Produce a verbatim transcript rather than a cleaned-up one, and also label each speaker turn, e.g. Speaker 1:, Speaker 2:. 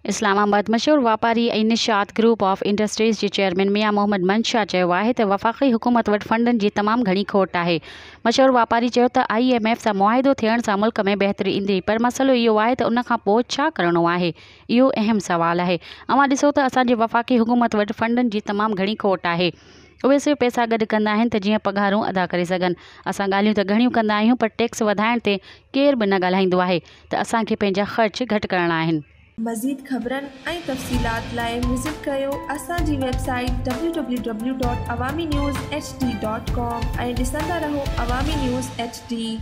Speaker 1: इस्लामाबाद मशहूर वापारी ऐं निशात ग्रुप ऑफ इंडस्ट्रीज़ जे चेयरमैन मियां मोहम्मद मंशा चयो आहे त वफ़ाक़ी हुकूमत वटि फंडनि जी तमामु घणी खोट आहे। मशहूर वापारी चयो त आई एम एफ सां मुआहिदो थियण सां मुल्क में बहितरी ईंदी, पर मसइलो इहो आहे त उन खां पोइ छा करणो आहे। इहो अहम सुवालु आहे। अवां ॾिसो त असांजी वफ़ाक़ी हुकूमत वटि फंडनि जी तमामु घणी खोट आहे। उहे सिर्फ़ु पैसा गॾु कंदा आहिनि त जीअं पघारूं अदा करे सघनि। असां ॻाल्हियूं त घणियूं कंदा आहियूं, पर टैक्स वधाइण ते केरु बि न ॻाल्हाईंदो आहे त असांखे पंहिंजा ख़र्च घटि करणा आहिनि।
Speaker 2: मज़ीद ख़बरनि ऐं तफ़सीलात लाइ विज़िट कयो असांजी website W W W dot Awami news H D dot com ऐं ॾिसंदा रहो अवामी न्यूज़ एच डी।